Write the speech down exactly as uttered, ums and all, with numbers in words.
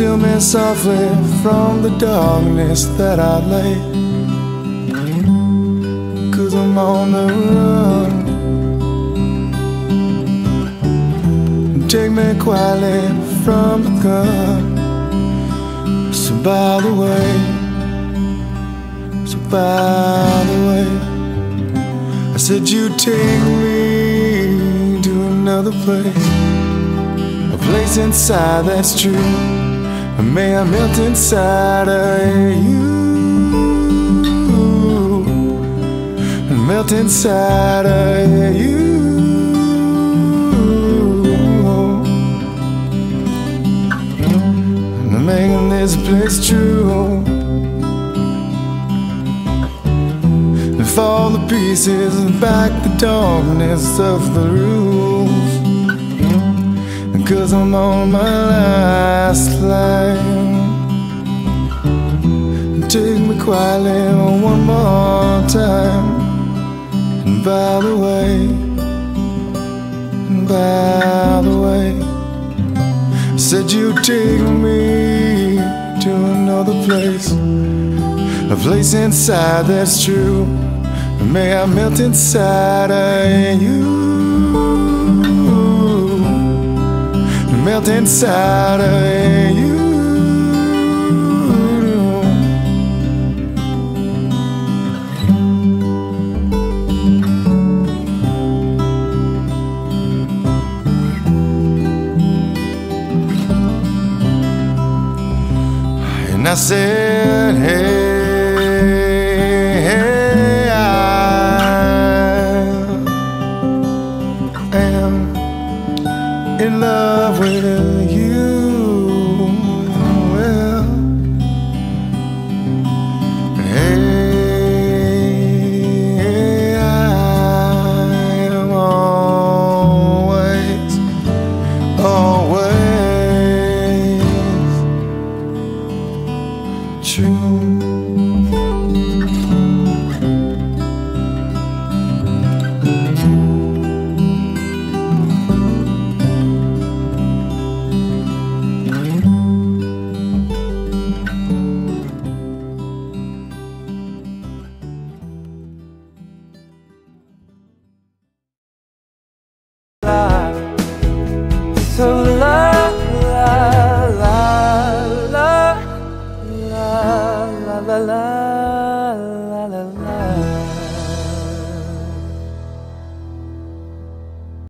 Still me softly from the darkness that I lay, 'cause I'm on the run. Take me quietly from the gun. So by the way, so by the way, I said you'd take me to another place, a place inside that's true. May I melt inside of you, and melt inside of you, and I'm making this place true. And fall the pieces back the darkness of the rules, 'cause I'm on my last line. Take me quietly one more time. And by the way, and by the way, said you'd take me to another place, a place inside that's true. May I melt inside of you, melt inside of you. And I said, hey, hey, I am in love with you. Well, hey, I am always, always true. So